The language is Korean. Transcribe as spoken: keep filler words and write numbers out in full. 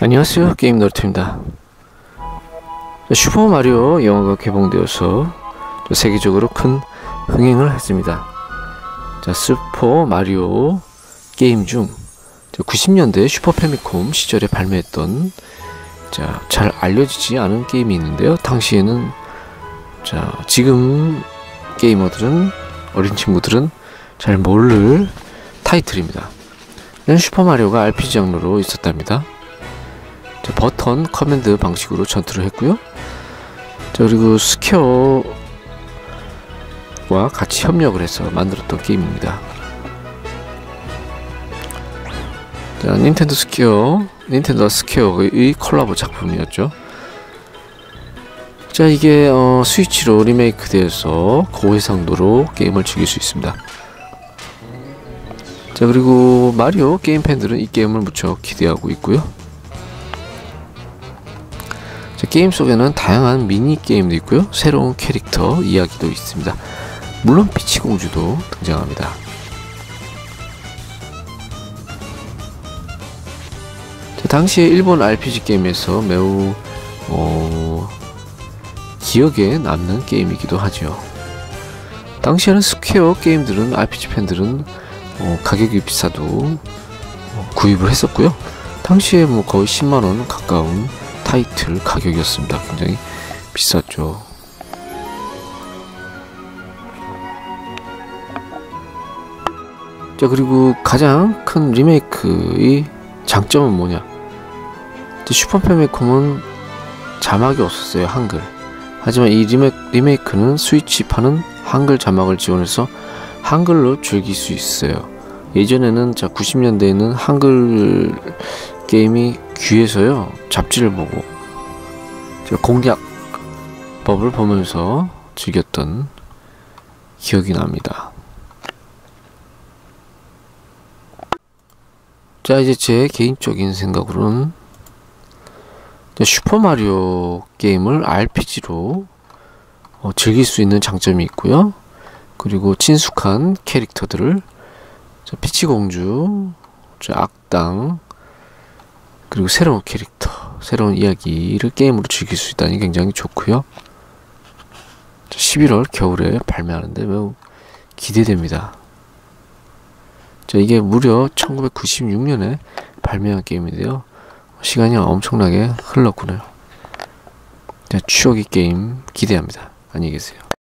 안녕하세요, 게임 너트입니다. 슈퍼마리오 영화가 개봉되어서 세계적으로 큰 흥행을 했습니다. 자, 슈퍼마리오 게임 중 구십 년대 슈퍼 패미콤 시절에 발매했던 자, 잘 알려지지 않은 게임이 있는데요. 당시에는 자, 지금 게이머들은, 어린 친구들은 잘 모를 타이틀입니다. 슈퍼마리오가 알피지 장르로 있었답니다. 자, 버튼 커맨드 방식으로 전투를 했고요. 자, 그리고 스퀘어와 같이 협력을 해서 만들었던 게임입니다. 자, 닌텐도 스퀘어, 닌텐도와 스퀘어의 콜라보 작품이었죠. 자, 이게 어, 스위치로 리메이크 되어서 고해상도로 게임을 즐길 수 있습니다. 자, 그리고 마리오 게임 팬들은 이 게임을 무척 기대하고 있고요. 자, 게임 속에는 다양한 미니 게임도 있고요. 새로운 캐릭터 이야기도 있습니다. 물론 피치 공주도 등장합니다. 자, 당시에 일본 알피지 게임에서 매우 어, 기억에 남는 게임이기도 하죠. 당시에는 스퀘어 게임들은 알피지 팬들은 어, 가격이 비싸도 어, 구입을 했었고요. 당시에 뭐 거의 십만 원 가까운 타이틀 가격이었습니다. 굉장히 비쌌죠. 자, 그리고 가장 큰 리메이크의 장점은 뭐냐? 슈퍼 패미콤은 자막이 없었어요, 한글. 하지만 이 리메, 리메이크는 스위치판은 한글 자막을 지원해서 한글로 즐길 수 있어요. 예전에는 자 구십 년대에는 한글 게임이 귀해서요, 잡지를 보고 공략법을 보면서 즐겼던 기억이 납니다. 자, 이제 제 개인적인 생각으로는 슈퍼마리오 게임을 알피지로 어, 즐길 수 있는 장점이 있고요. 그리고 친숙한 캐릭터들을 자, 피치공주, 자, 악당, 그리고 새로운 캐릭터, 새로운 이야기를 게임으로 즐길 수 있다니 굉장히 좋고요. 십일월 겨울에 발매하는데 매우 기대됩니다. 자, 이게 무려 천구백구십육 년에 발매한 게임인데요. 시간이 엄청나게 흘렀군요. 자, 추억의 게임 기대합니다. 안녕히 계세요.